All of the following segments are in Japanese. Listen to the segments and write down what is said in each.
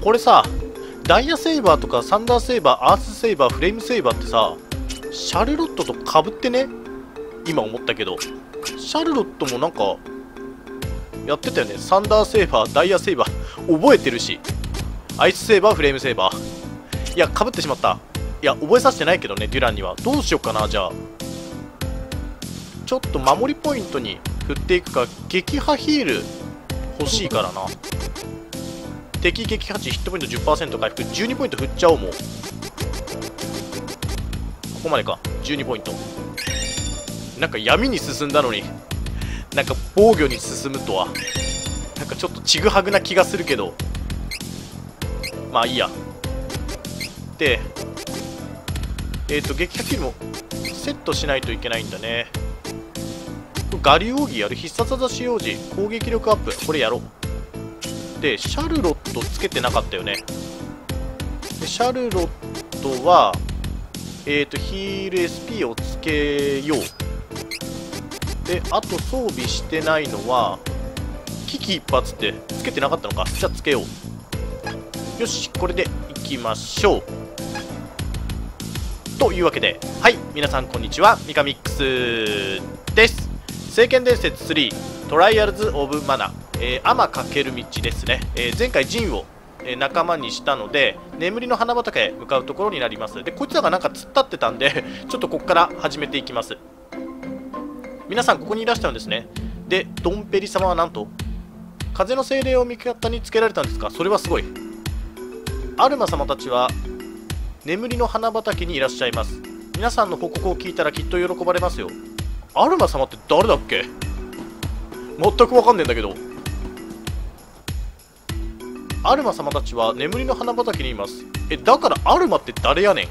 これさ、ダイヤセイバーとかサンダーセイバー、アースセイバー、フレームセイバーってさ、シャルロットとかぶってね、今思ったけど。シャルロットもなんかやってたよね。サンダーセイバー、ダイヤセイバー覚えてるし、アイスセイバー、フレームセイバー、いやかぶってしまった。いや覚えさせてないけどね、デュランには。どうしようかな。じゃあちょっと守りポイントに振っていくか。撃破ヒール欲しいからな。敵撃破値ヒットポイント 10% 回復、12ポイント振っちゃおう。もうここまでか。12ポイント。なんか闇に進んだのになんか防御に進むとは、なんかちょっとちぐはぐな気がするけど、まあいいや。で撃破キルもセットしないといけないんだね。我流奥義やる。必殺技使用時攻撃力アップ、これやろう。でシャルロットつけてなかったよね。でシャルロットはヒール SP をつけよう。であと装備してないのは危機一髪ってつけてなかったのか。じゃあつけよう。よし、これでいきましょう。というわけで、はい、皆さんこんにちは、ミカミックスです。聖剣伝説3トライアルズ・オブ・マナ、天駆ける道ですね。前回ジンを仲間にしたので、眠りの花畑へ向かうところになります。でこいつらがなんか突っ立ってたんでちょっとここから始めていきます。皆さんここにいらしたんですね。でドンペリ様はなんと風の精霊を味方につけられたんですか。それはすごい。アルマ様たちは眠りの花畑にいらっしゃいます。皆さんの報告を聞いたらきっと喜ばれますよ。アルマ様って誰だっけ。全く分かんねえんだけど。アルマ様たちは眠りの花畑にいます。だからアルマって誰やねん。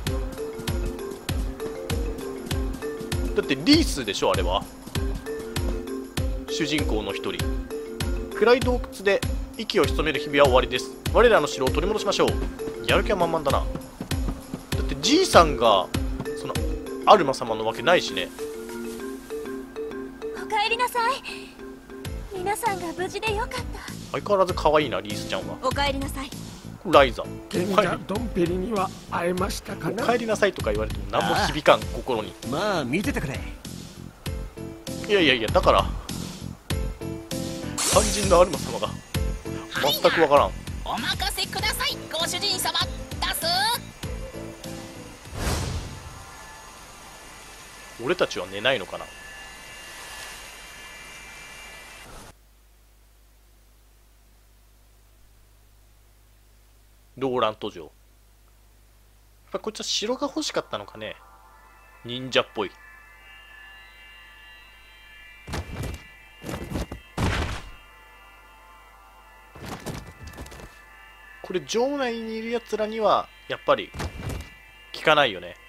だってリースでしょあれは。主人公の一人。暗い洞窟で息を潜める日々は終わりです。我らの城を取り戻しましょう。やる気は満々だな。だってじいさんがそのアルマ様のわけないしね。 おかえりなさい。皆さんが無事でよかった。 相変わらず可愛いなリースちゃんは。 おかえりなさい。 ライザ賢者ドンペリには会えましたかな。 お帰りなさいとか言われても何も響かん心に。 まあ見ててくれ。 いやいやいや、だから肝心のアルマ様が全くわからん。 お任せください、ご主人様。出す。 俺たちは寝ないのかな。ローラント城。やっぱこいつは城が欲しかったのかね。忍者っぽい。これ城内にいるやつらにはやっぱり効かないよね。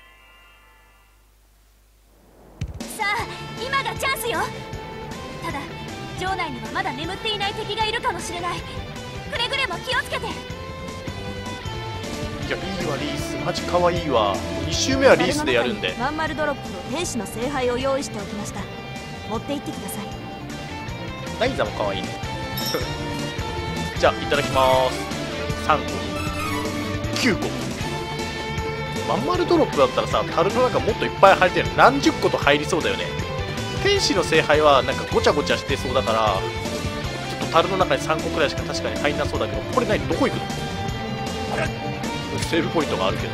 さあ今がチャンスよ。ただ城内にはまだ眠っていない敵がいるかもしれない。くれぐれも気をつけて。 いやいいわリース、マジ可愛いわ。2周目はリースでやるんで。 まんまるドロップと天使の聖杯を用意しておきました。持って行ってください。 ライザも可愛いねじゃあいただきます。3個9個。まんまるドロップだったらさ、樽の中もっといっぱい入ってる。何十個と入りそうだよね。天使の聖杯はなんかごちゃごちゃしてそうだから、ちょっと樽の中に3個くらいしか確かに入んなそうだけど、これ何、どこ行くの。セーブポイントがあるけど。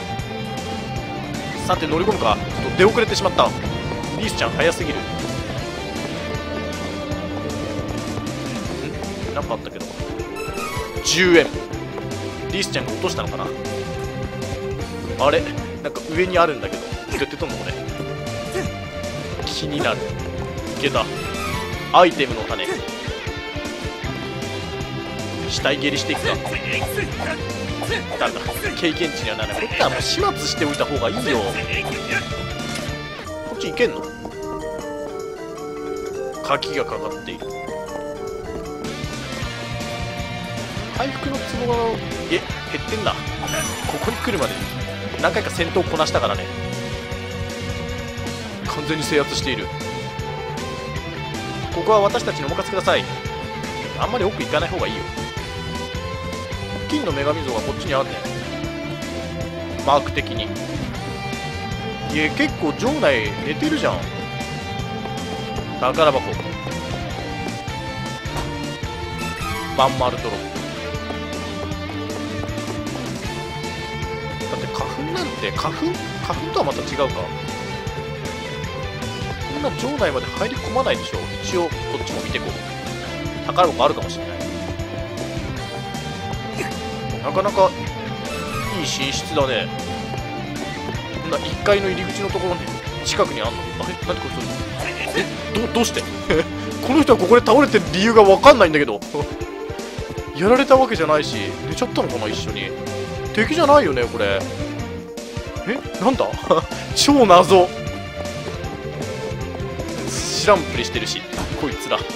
さて乗り込むか。ちょっと出遅れてしまった。リースちゃん早すぎる。なんかあったけど10円。リースちゃんが落としたのかな。あれなんか上にあるんだけど、どうやって取んのこれ。気になる。いけた。アイテムの種。死体蹴りしていくか。なんだ経験値にはならない。こっちはもう始末しておいた方がいいよ。こっち行けんの。鍵がかかっている。回復のツボが減ってんだ。ここに来るまでに何回か戦闘をこなしたからね。完全に制圧している。ここは私たちにお任せください。あんまり奥行かない方がいいよ。 金の女神像がこっちにあんねん、マーク的に。いや結構場内寝てるじゃん。宝箱、まん丸ドロップ。だって花粉なんて花粉とはまた違うか。こんな場内まで入り込まないでしょ。一応こっちも見てこう。宝箱あるかもしれない。なかなかいい寝室だね。こんな1階の入り口のところに近くにあんの。あれなんでこれどうしてこの人はここで倒れてる理由が分かんないんだけどやられたわけじゃないし、寝ちゃったのかな一緒に。敵じゃないよねこれ。なんだ超謎。知らんぷりしてるしこいつら。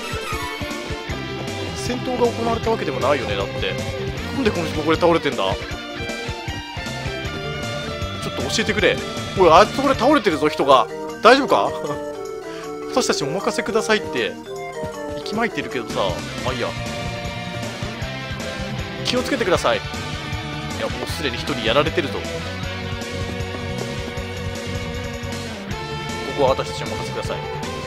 戦闘が行われたわけでもないよね。だってなんでこの人ここで倒れてんだ。ちょっと教えてくれ。おい、あいつこれ倒れてるぞ人が。大丈夫か私たちお任せくださいって息巻いてるけどさ。まあいいや、気をつけてください。いやもうすでに一人やられてるぞ。ここは私たちにお任せください。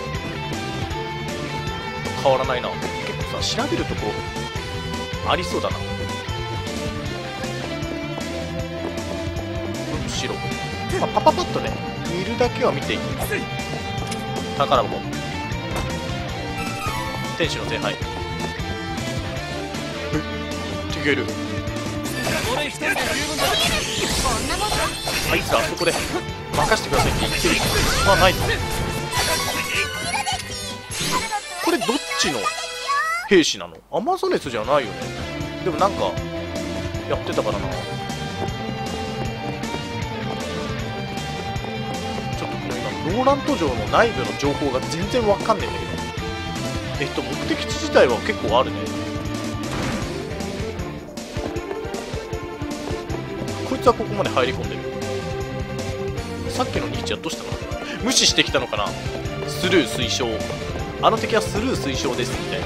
変わらないな。結構さ調べるとこありそうだな。後ろ、まあ、パパパッとね見るだけは見ていく。宝箱、天使の聖杯。敵がいる。あいつらあそこで任せてくださいって言ってる。まあないぞ。これどっちの兵士なの？アマゾネスじゃないよね。でもなんかやってたからな。ちょっとこの今ローラント城の内部の情報が全然わかんねえんだけど、目的地自体は結構あるね。こいつはここまで入り込んでる。さっきのニーチはどうしたの？無視してきたのかな。スルー推奨、あの敵はスルー推奨ですみたいな。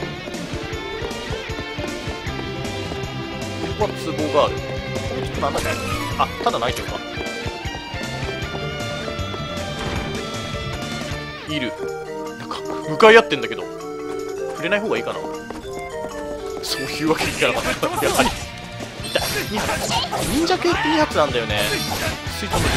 ここはツボがある。これちょっとなんだっけ。あ、ただ泣いてるか。いる。なんか向かい合ってんだけど触れない方がいいかな。そういうわけにいかなかった。やはり痛い。2発忍者系って2発なんだよね。水遁の術。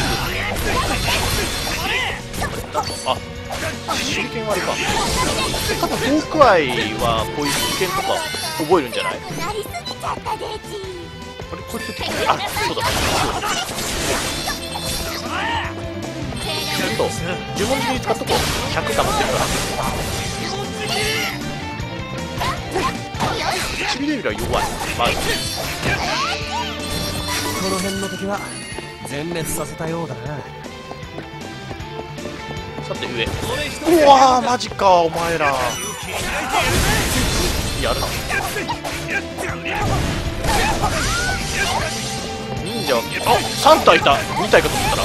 あ、手裏剣はあれか。多分ホークアイはこういう手裏剣とか覚えるんじゃない？あれこいつ敵？あ、そうだ。ちょっと呪文に使っとこう。100溜まってるから。ちびレビルは弱い。まずこの辺の敵は全滅させたようだな。 さて上。うわーマジかお前ら。やるな。忍者はあ3体いた。2体かと思ったら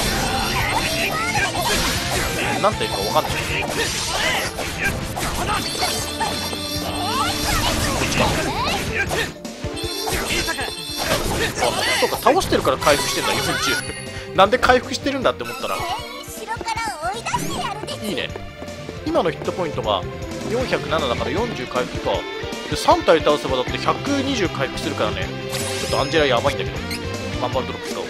何体か分かんない。あ、そうか倒してるから回復してんだ40。なんで回復してるんだって思ったらいいね。今のヒットポイントが407だから40回復か。で3体倒せばだって120回復するからね。ちょっとアンジェラやばいんだけどマンバルドロップ使おう。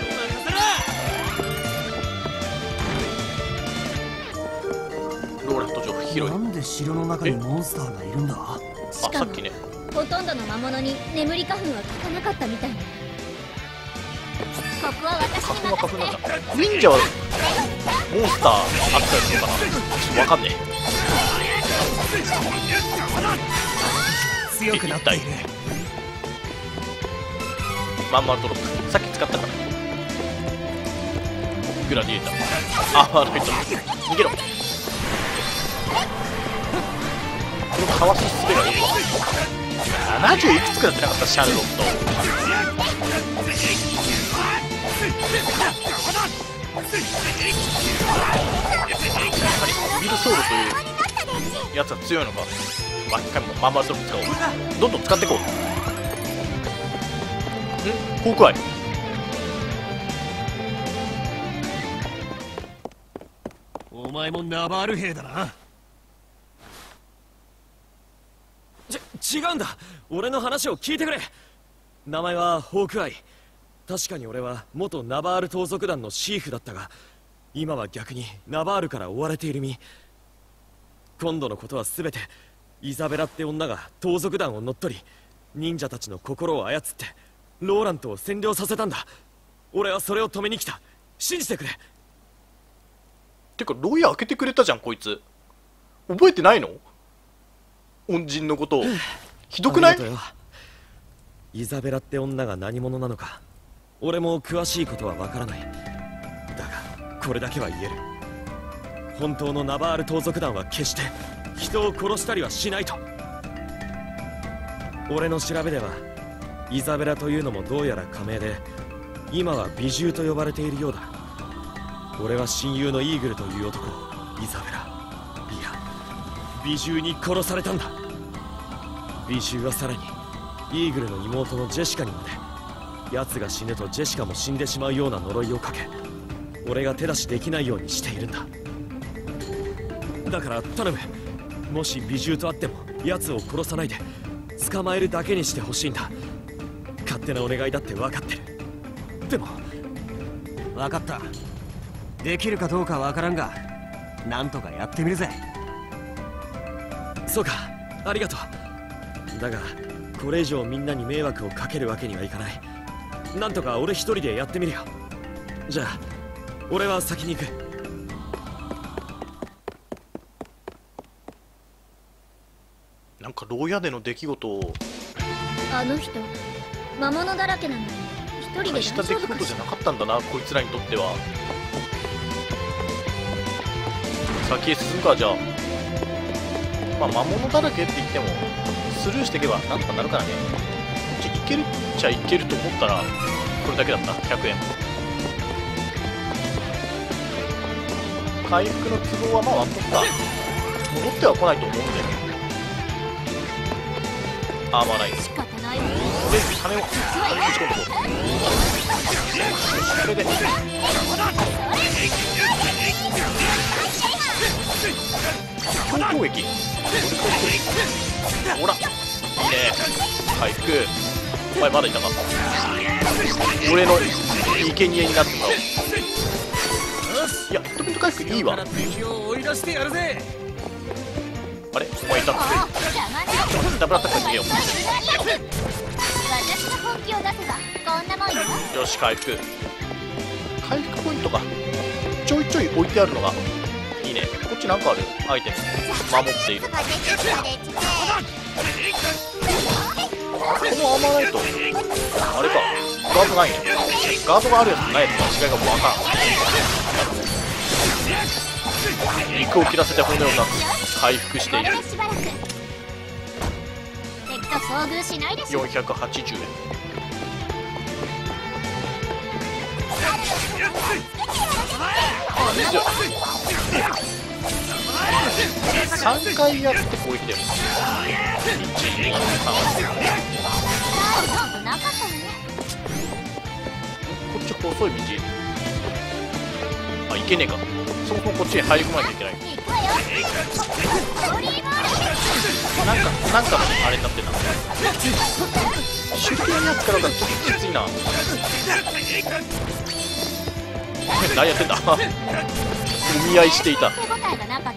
ローラント城広い。 なんで城の中にモンスターがいるんだ？ あ、さっきね。 ほとんどの魔物に眠り花粉は効かなかったみたい。ここは私に花粉は花粉なん任だ。忍者はモンスター扱いするのかな。ちょっとわかんねえ。 強くなっている。 マンマルドロップさっき使ったから。グラディエーター。あ、悪いと逃げろ。このかわす術がよくわかる。70いくつかやってなかったシャルロット。ビルソウルというやつは強いのか。一回もマンマルドロップ使おう。どんどん使っていこう。 ホークアイ。 お前もナバール兵だな。違うんだ。俺の話を聞いてくれ。名前はホークアイ。確かに俺は元ナバール盗賊団のシーフだったが、今は逆にナバールから追われている身。今度のことは全てイザベラって女が盗賊団を乗っ取り、忍者たちの心を操ってローラントを占領させたんだ。俺はそれを止めに来た。信じてくれ。 てか牢屋開けてくれたじゃんこいつ。覚えてないの？恩人のことを。ひどくない？ イザベラって女が何者なのか俺も詳しいことはわからない。だがこれだけは言える。本当のナバール盗賊団は決して人を殺したりはしないと。俺の調べではイザベラというのもどうやら仮名で、今は美獣と呼ばれているようだ。俺は親友のイーグルという男をイザベラ、いや美獣に殺されたんだ。美獣はさらにイーグルの妹のジェシカにまで、奴が死ぬとジェシカも死んでしまうような呪いをかけ、俺が手出しできないようにしているんだ。だから頼む。もし美獣と会っても奴を殺さないで捕まえるだけにしてほしいんだ。勝手なお願いだって分かってる。でも分かった。できるかどうかわからんが、なんとかやってみるぜ。 そうか、ありがとう。だがこれ以上みんなに迷惑をかけるわけにはいかない。なんとか俺一人でやってみるよ。じゃあ俺は先に行く。 なんか牢屋での出来事を。 あの人魔物だらけなのに一人で大した出来丈夫かしら。 事じゃなかったんだなこいつらにとっては。先へ進むか。じゃあまあ魔物だらけって言ってもスルーしていけばなんとかなるからね。いけるっちゃいけると思ったらこれだけだった。100円。回復の都合はまあ割っとった。戻っては来ないと思うんで。アーマーライン仕方ないわ。 で羽を打ち込んでこう。これで強攻撃。ほらいいね。回復。お前まだいたか。俺の生贄になってもらおう。いやヒットポイント回復いいわ。 敵を追い出してやるぜ。 あれお前いたの。ダブルアタック逃げよう。 私の本気を出せばこんなもんよ。 よし回復。回復ポイントがちょいちょい置いてあるのがいいね。こっちなんかあるアイテム守っている。このアーマーライトあれかガードないね。ガードがあるやつとないやつの違いがもう分からん。肉を切らせて骨を断つ。回復している。 しばらく敵と遭遇しないでしょ。 480円。強い。3回やって攻撃だよ。1、2、3。 なかったのね。 こっち細い道。あ、いけねえか。そもそもこっちに入り込まなきゃいけない。 行くわよ。オリーボーなんかのあれになってんな。手裏剣のやつからだとちょっときついな。何やってんだ。お見合いしていた。 手応えがなかったのね。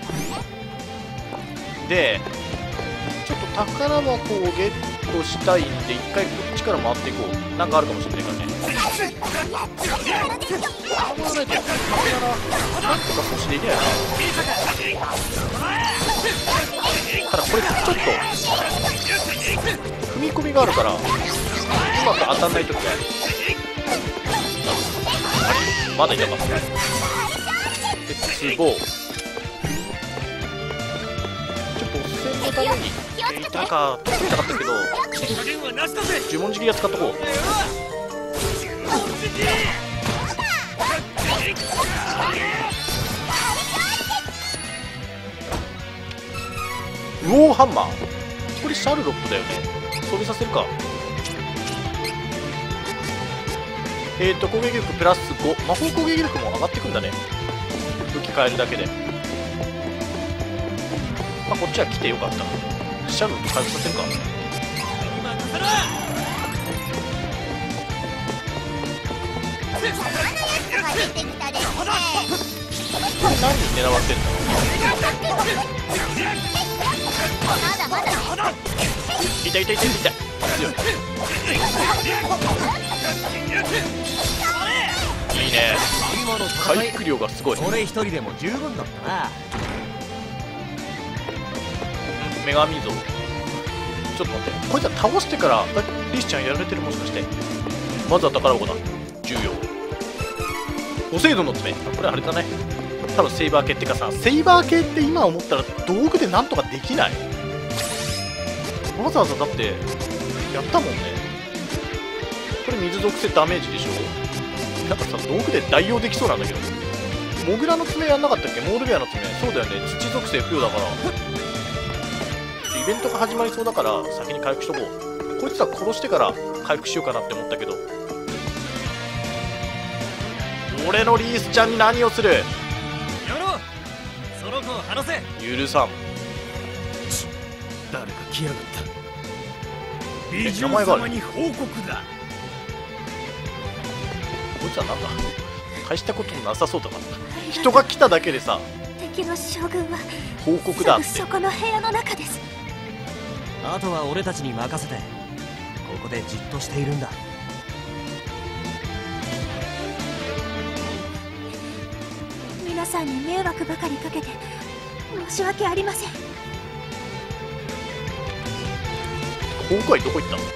でちょっと宝箱をゲットしたいんで一回こっちから回っていこう。なんかあるかもしれないからね。あんまないとなんとか阻止できないな。ただこれちょっと踏み込みがあるからうまく当たんないときがある。まだいたか。でツボちょっと補正のためにいたか取ってみたかったけど呪文式が使っとこう。ウォーハンマーこれシャルロットだよね。飛びさせるか。 攻撃力プラス5、魔法攻撃力も上がってくんだね、武器変えるだけで。まあこっちは来てよかった。シャルロット回復させるか。これ何に狙われてんの。痛い痛い痛い痛い。強い。いいね。回復量がすごい。 俺一人でも十分だったな。 女神像。ちょっと待って、こいつは倒してからリスちゃんやられてる、もしかして。まずは宝箱だ。重要。ポセイドンの爪、これあれだね、多分セイバー系ってかさ、セイバー系って今思ったら道具でなんとかできない？わざわざだってやったもんね。これ水属性ダメージでしょ。なんかさ、道具で代用できそうなんだけど。モグラの爪やんなかったっけ？モールベアの爪。そうだよね、土属性付与だから。イベントが始まりそうだから先に回復しとこう。こいつは殺してから回復しようかなって思ったけど、俺のリースちゃんに何をする？ やめろ、その子を離せ。 許さん。 誰か来やがった。美名獣前がある。 様に報告だ。 こいつはなんだ、大したことなさそうだな。人が来ただけでさ、 敵の将軍は報告だって。 そこの部屋の中です。 あとは俺たちに任せて、ここでじっとしているんだ。 皆さんに迷惑ばかりかけて申し訳ありません。 今回どこ行ったの？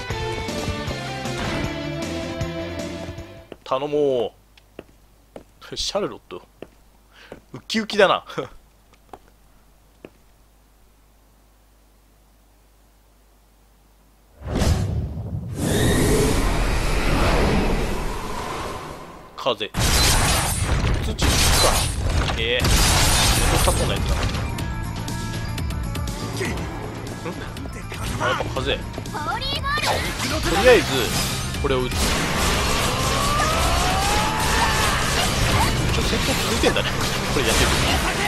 頼もう。シャルロットウキウキだな。風土につくか。めんどくさそうなやつだな。あ、やっぱ風。とりあえずこれを撃つ。戦闘続いてんだね、これやってる。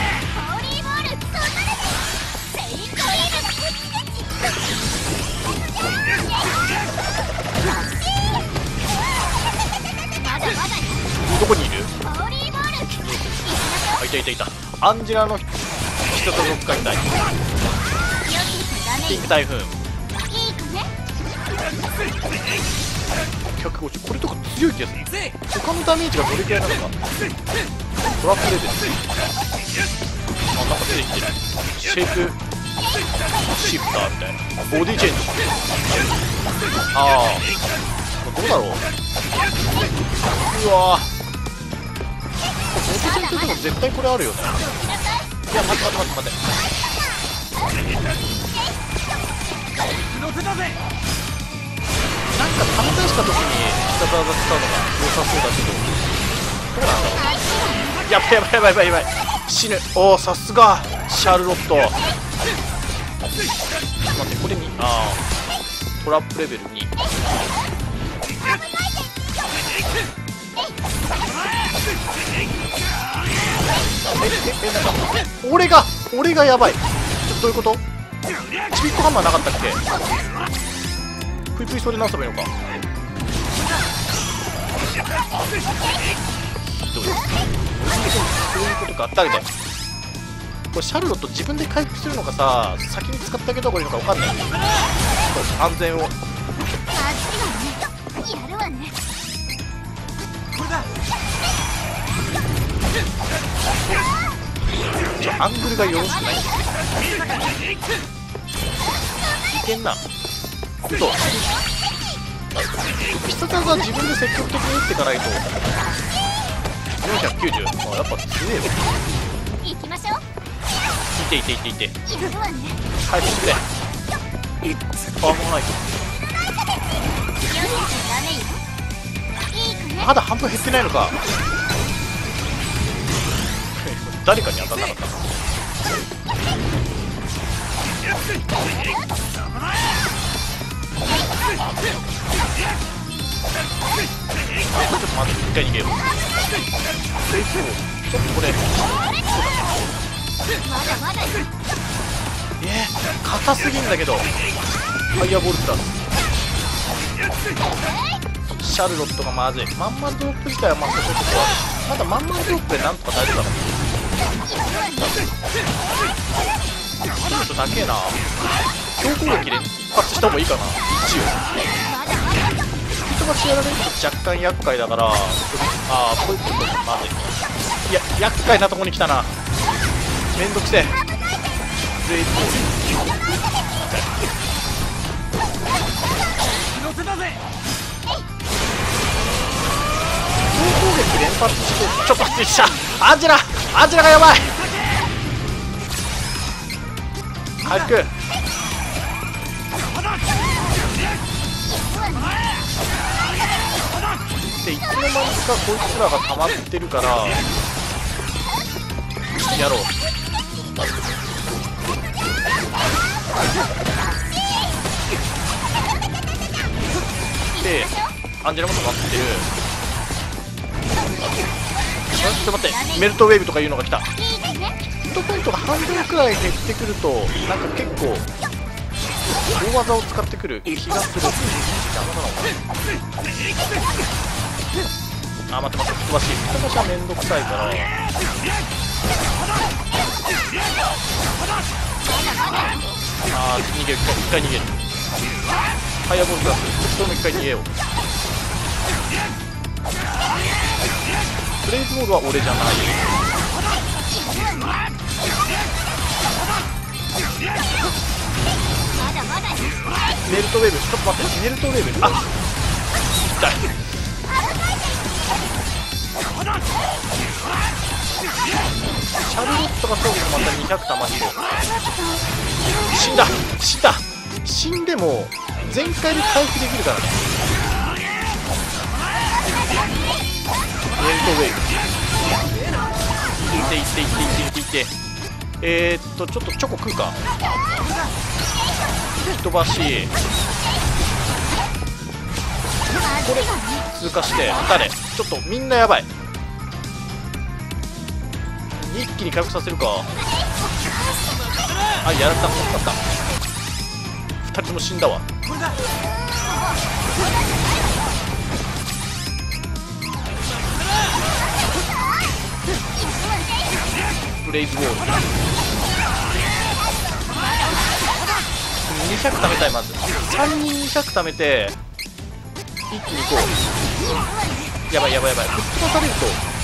どこにいる？あ、いたいたいた。アンジェラの必殺技を使いたい。ピンク台風。150、これとか強い気がする。他のダメージがどれくらいなのか。トラップレベル。あ、なんか出てきてる。シェイプシフターみたいな。ボディチェンジ。ああ、どうだろう。うわぁ、ボディチェンジでも絶対これあるよね。いや、待って待って待って待って。なんか試した時に必殺技使うのが良さそうだけど、どうなんだろう。やばいやばいやばいやばいやばい、死ぬ。おお、さすがシャルロット。待って、これにトラップレベル2。なんか俺がやばい。ちょっとどういうこと？ちびっこハンマーなかったっけ？ぷいぷいそれ直せばいいのか。ひどい。そういうことか。誰だよこれ。シャルロット自分で回復するのかさ、先に使ってあげた方がいいのか分かんない。安全を。 やるわね。 これだ。 アングルがよろしくない。いけんな。そう、必殺技は自分で積極的に打っていかないと。490、あ、やっぱ強えわ。 行きましょう。 いて行くわね。 回復してくれ。あ、もうないと。まだ半分減ってないのか。誰かに当たんなかった。 回逃げよう。ちょっとこれ硬すぎんだけど。ファイアボールだ。シャルロットがまずい。マンマンドロップ自体はまあそこそこある。まだマンマンドロップでなんとか大丈夫だから。ちょっと高えな。強攻撃連発した方がいいかな。一応人がやられると若干厄介だから。こういうことまずい。いや厄介なとこに来たな。めんどくせえ。強攻撃連発して、ちょっと待って、アンジェラがやばい。回復で、いつの間にかこいつらが溜まってるからやろう。で、アンジェラも溜まってる。ちょっと待って、メルトウェーブとかいうのが来た。ヒットポイントが半分くらい減ってくるとなんか結構大技を使ってくる気がする。邪魔なのかな。待って、吹っ飛ばしはめんどくさいから。逃げる。一回逃げる。ファイアボールプラスこれも一回逃げよう。ブレイズボールは俺じゃない。メルトウェーブ、ちょっと待って、メルトウェーブ、痛い。シャルロットが装備でまた200玉して死んでも全開で回復できるからね。メルトウェーブいってちょっとチョコ食うか。吹っ飛ばしこれ通過して誰ちょっとみんなやばい。一気に回復させるか。やられた。2人とも死んだわ。ブレイズボール200貯めたい。まず3人200貯めて一気に行こう。やばい。吹っ飛ばされると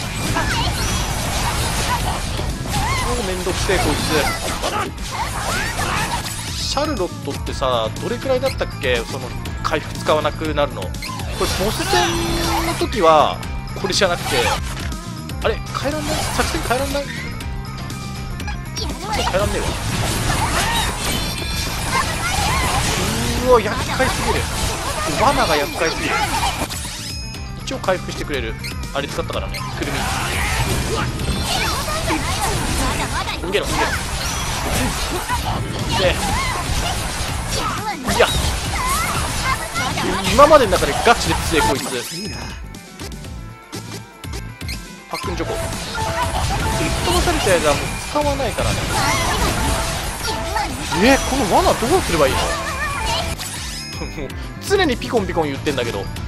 めんどくせえこいつ。シャルロットってさどれくらいだったっけ、その回復使わなくなるの。これボス戦の時はこれじゃなくて、あれ変えらんない？作戦変えらんない？作戦変えらんねえわ。うわ厄介すぎる。罠が厄介すぎる。一応回復してくれるあれ使ったからね。くるみ逃げろで、いや今までの中でガチで強いこいつ。パックンチョコ吹っ飛ばされたやつはもう使わないからね。この罠どうすればいいのもう常にピコンピコン言ってんだけど、なんか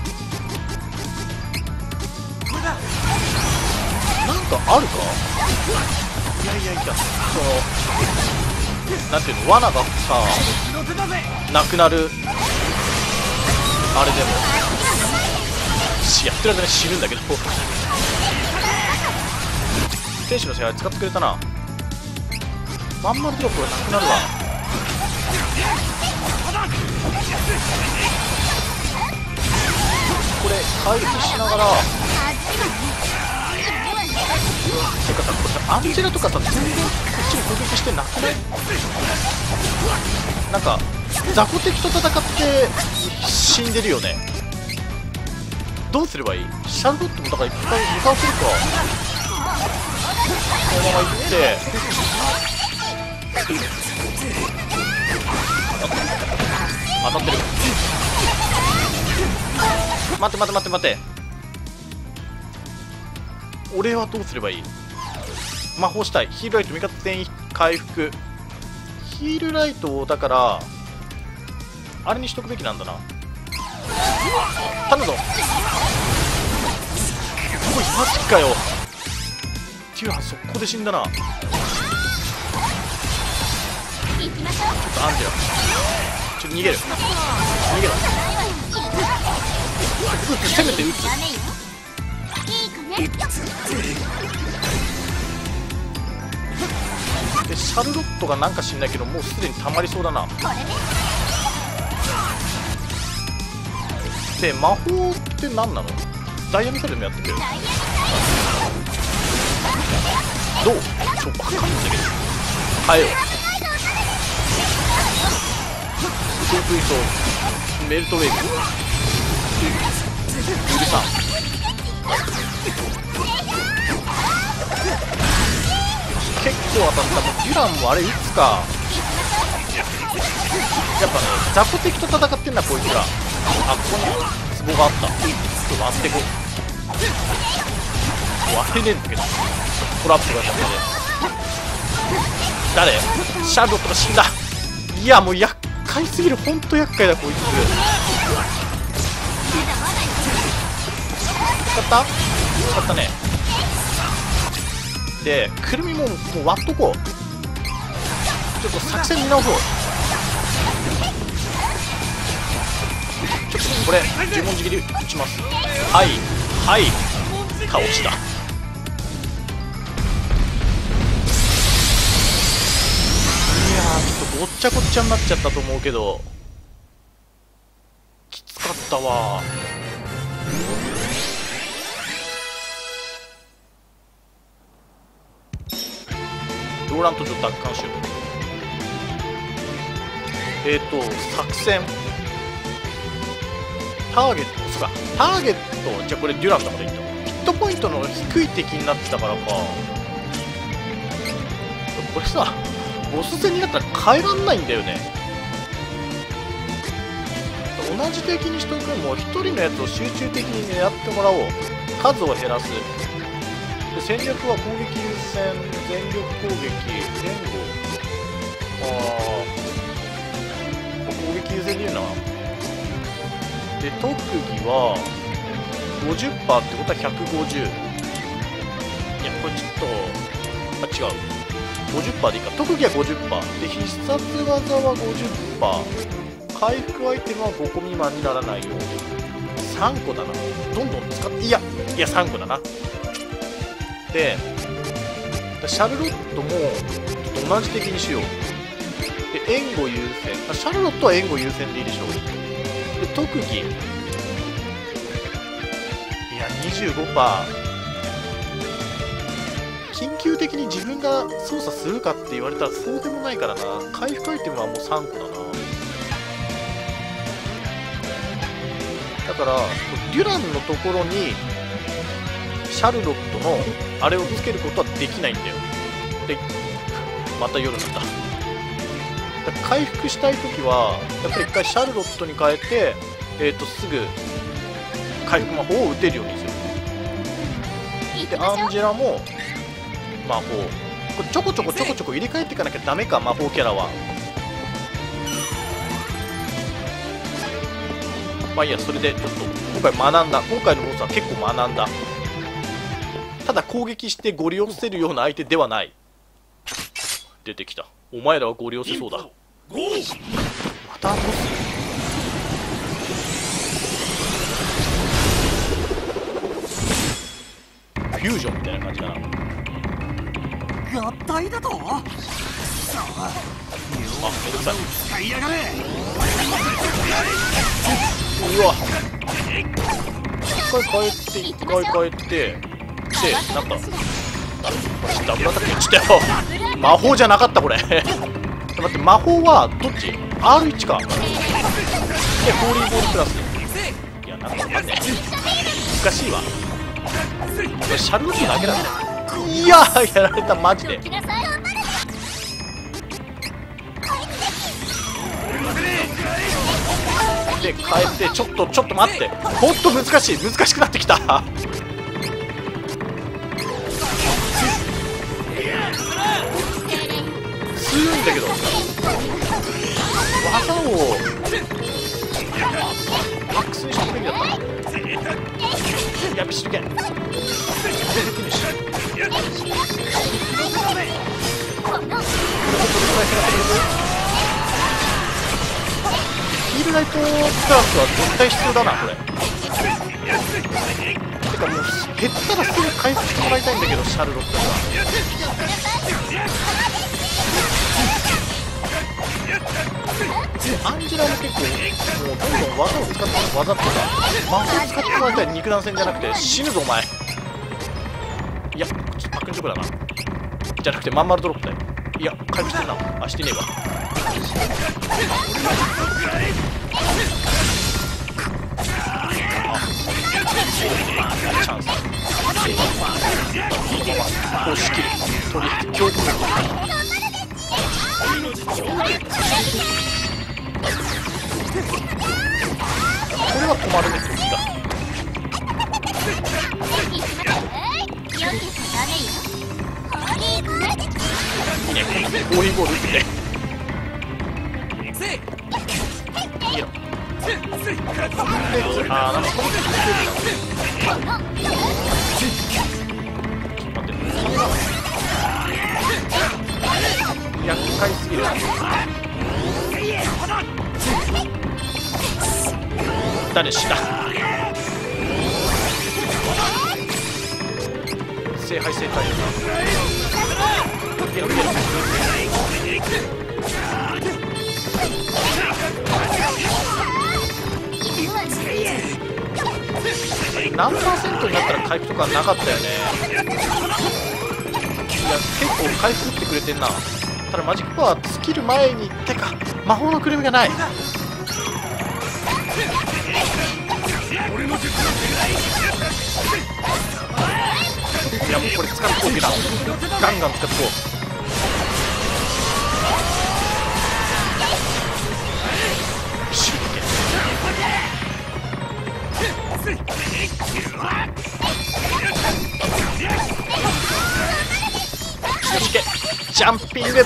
あるか。いやそのなんていうの、罠がさなくなるあれでもやってる間に死ぬんだけど天使の世界使ってくれたな。まんまるドロップがなくなるわ。これ回復しながらてかさ、これさアンジェラとかさ全然こっちに攻撃してなくない？なんか雑魚敵と戦って死んでるよね。どうすればいい？シャルロットもだから一回向かわせるか。このまま行って当たってる。待って俺はどうすればいい？魔法したい。ヒールライト味方全員回復。ヒールライトをだからあれにしとくべきなんだな。頼むぞ。おいマジかよ。テュラン速攻で死んだな。ちょっとアンジェラちょっと逃げる。逃げろ。撃つ、せめて撃つ。でシャルロットがなんか知んないけどもうすでに溜まりそうだな。で魔法って何なの？ダイヤミカでもやってくれる？どう？ちょっと分かんないんだけど変えよう。コンクリートメルトウェーブ許さん。結構当たった。もうデュランもあれ撃つか。やっぱね雑魚敵と戦ってんなこいつら。あ、ここに壺があった。ちょっと割ってこ割れねえんだけどトラップがダメで。誰？シャーロットが死んだ。いやもう厄介すぎる。ほんと厄介だこいつ。使ったね。でくるみももう割っとこう。ちょっと作戦見直そう。ちょっとこれ十文字切り打ちます。はいはい倒した。いやーちょっとごっちゃごっちゃになっちゃったと思うけどきつかったわ。ローラント城奪還しよう。作戦ターゲット、そうかターゲットじゃあこれデュランだからいいんだ。ヒットポイントの低い敵になってたからか。これさボス戦になったら変えらんないんだよね。同じ敵にしとく。もう1人のやつを集中的に狙ってもらおう。数を減らす。で戦略は攻撃優先、全力攻撃、前後。攻撃優先で言うな。で特技は 50% ってことは150。いやこれちょっと違う 50% でいいか。特技は 50% で必殺技は 50%。 回復アイテムは5個未満にならないように。3個だな。どんどん使って、いや3個だな。でシャルロットも同じ敵にしよう。で援護優先。シャルロットは援護優先でいいでしょう。で特技いや 25%。 緊急的に自分が操作するかって言われたらそうでもないからな。回復アイテムはもう3個だな。だからデュランのところにシャルロットのあれをつけることはできないんだよ。でまた夜になった。だから回復したいときはやっぱり一回シャルロットに変えて、すぐ回復魔法を打てるようにする。でアンジェラも魔法これちょこちょこ入れ替えていかなきゃダメか。魔法キャラはまあいいや。それでちょっと今回学んだ。今回のボスは結構学んだ。ただ攻撃してゴリ押せるような相手ではない。出てきた。お前らはゴリ押せそうだ。またボス。フュージョンみたいな感じかな。 合体だと。 あ、めんどくさい。 使いやがれ。 うわ一回変えてでなんかダブルアタック落ちたよ。魔法じゃなかったこれ。待って魔法はどっち？ R1 か。でホーリーボールプラス。いやなんかわかんねえ。難しいわ。これシャルロットだけだね。いやーやられたマジで。で変えてちょっと待って。ほんと難しくなってきた。 たけど、技をマックスにしてくべきだったな。やべ、手裏剣ヒールライトクラスは絶対必要だな、これ。てかもう減ったらすぐ回復してもらいたいんだけど、シャルロットには。アンジェラも結構もうどんどん技を使って、技とか魔法を使ってもらいたい。肉弾戦じゃなくて死ぬぞお前。いやちょっとパックンチョコだな、じゃなくてまん丸ドロップだよ。いや回復してるな。あ、してねえわ。チャンスこう仕切る。とりあえず強行これは止まるね、時が。いいね、コーヒーボール打ってて。いいよ。あー、なんかこの時ちょっと待って、厄介すぎる。誰死だ。聖杯正解だな。何パーセントになったら回復とかなかったよね。いや結構回復ってくれてんな。ただマジックパワー尽きる前に、てか魔法のくるみがない。いやもうこれ使ってこうけな。ガンガン使ってこう。シュッケよしけジャンピング。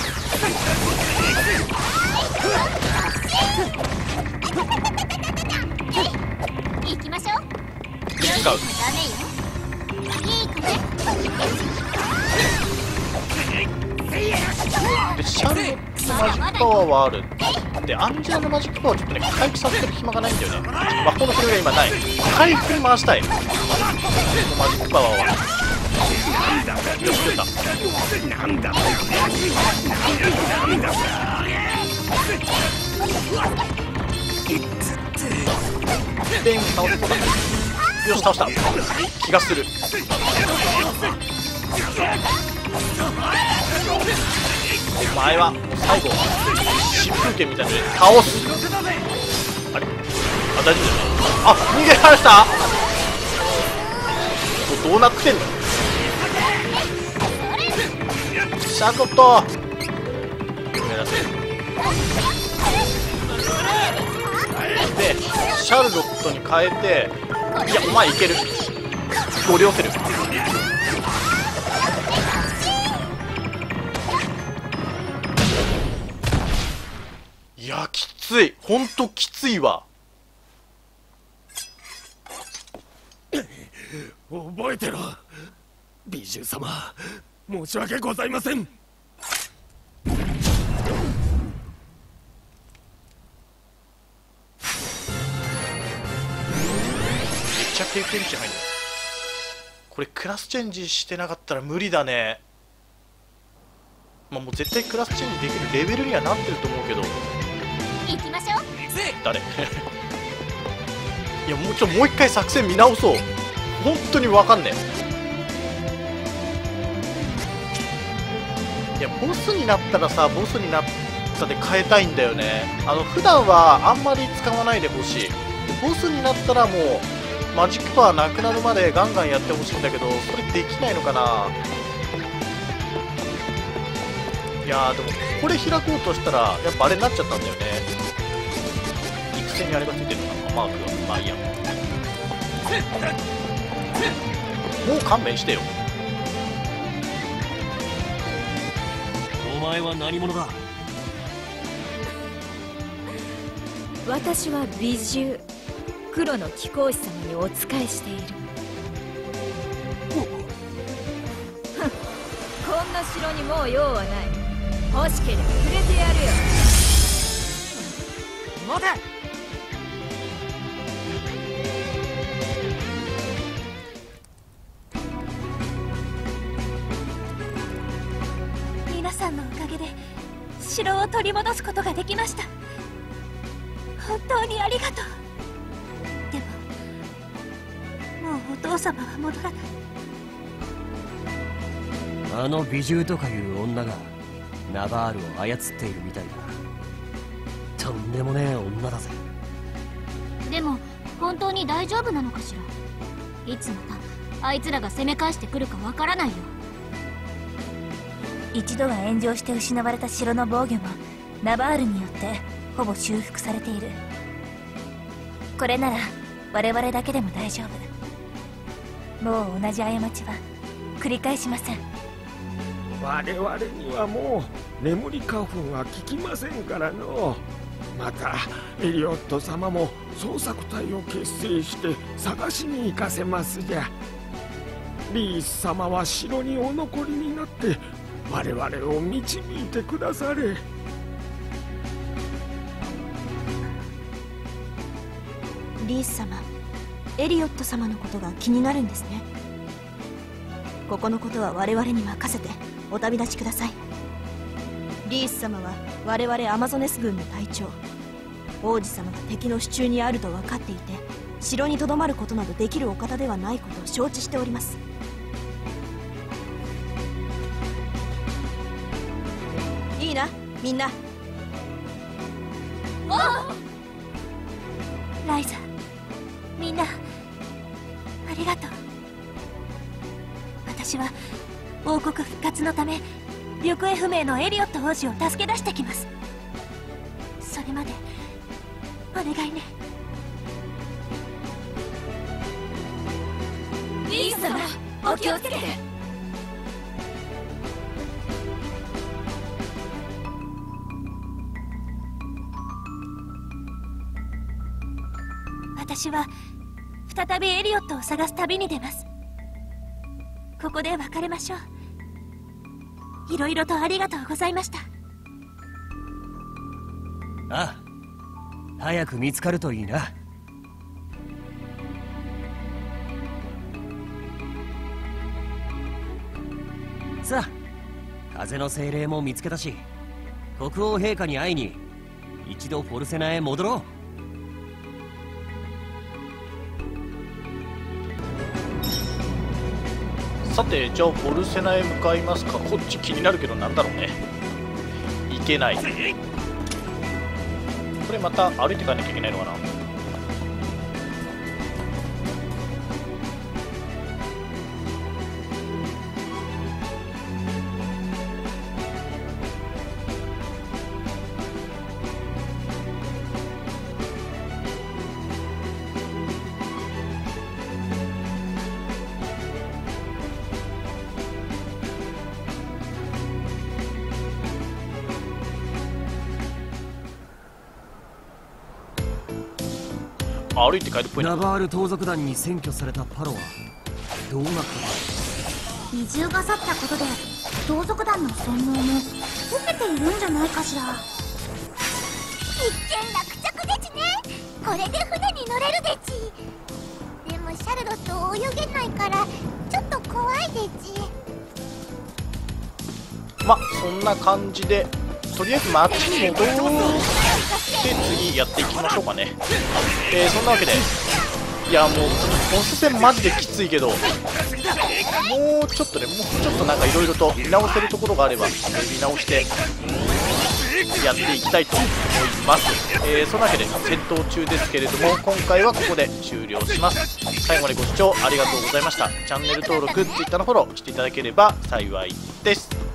行きましょう。 使う。でシャルロットのマジックパワーはある。でアンジェラのマジックパワーちょっとね回復させてる暇がないんだよね。魔法の振りが今ない。回復に回したいこのマジックパワーは。よし出た。でん倒せそうだ。よし倒した気がする。お前は最後疾風剣みたいなので倒す。あれ、あ、大丈夫だよね。あ、逃げられた。どうなってんのシャーロット。ごめんなさい。でシャルロットに変えて、いやお前いける。ごりょうせる。いやきつい、ほんときついわ。 覚えてろ美獣様、申し訳ございません。 めっちゃ経験値入る。これクラスチェンジしてなかったら無理だね。まあもう絶対クラスチェンジできるレベルにはなってると思うけど。 行きましょう。 誰いやもう一回作戦見直そう。本当に分かんねえ。いやボスになったらさ、ボスになったで変えたいんだよね。普段はあんまり使わないでほしい。ボスになったらもうマジックパワーなくなるまでガンガンやってほしいんだけど、それできないのかな。いやーでもこれ開こうとしたらやっぱあれになっちゃったんだよね。育成にあれがついてるのかな、マークが。まあいいや、もう勘弁してよ。 お前は何者だ。 私は美獣黒の貴公子様にお仕えしている。こんな城にもう用はない。欲しければくれてやるよ。 待て。 皆さんのおかげで城を取り戻すことができました。本当にありがとう。でももうお父様は戻らない。 あの美獣とかいう女がナバールを操っているみたいだ。とんでもねえ女だぜ。 でも本当に大丈夫なのかしら。いつまたあいつらが攻め返してくるかわからないよ。 一度は炎上して失われた城の防御もナバールによってほぼ修復されている。これなら我々だけでも大丈夫。もう同じ過ちは繰り返しません。 我々にはもう眠り花粉は効きませんからの。またエリオット様も捜索隊を結成して探しに行かせますじゃ。リース様は城にお残りになって我々を導いてくだされ。 リース様、エリオット様のことが気になるんですね。ここのことは我々に任せてお旅立ちください。リース様は我々アマゾネス軍の隊長。王子様が敵の手中にあると分かっていて城にとどまることなどできるお方ではないことを承知しております。いいな、みんな。 ライザ、みんなありがとう。私は王国復活のため行方不明のエリオット王子を助け出してきます。それまでお願いね。 リース様、お気をつけて。 私は再びエリオットを探す旅に出ます。ここで別れましょう。いろいろとありがとうございました。 ああ、早く見つかるといいな。さあ、風の精霊も見つけたし、国王陛下に会いに一度フォルセナへ戻ろう。 さて、じゃあフォルセナへ向かいますか。こっち気になるけどなんだろうね。行けない。これまた歩いていかなきゃいけないのかな。歩いて帰るっぽいな。 ナバール盗賊団に占拠されたパロはどうなったの？ 美獣が去ったことで盗賊団の洗脳も解けているんじゃないかしら。 一件落着でちね。これで船に乗れるでち。でもシャルロット泳げないからちょっと怖いでち。 ま、そんな感じでとりあえず街に戻って次やっていきましょうかね。そんなわけで、いやもうボス戦マジできついけど、もうちょっとね、もうちょっとなんかいろいろと見直せるところがあれば、見直してやっていきたいと思います。そんなわけで戦闘中ですけれども、今回はここで終了します。最後までご視聴ありがとうございました。チャンネル登録、Twitter のフォローしていただければ幸いです。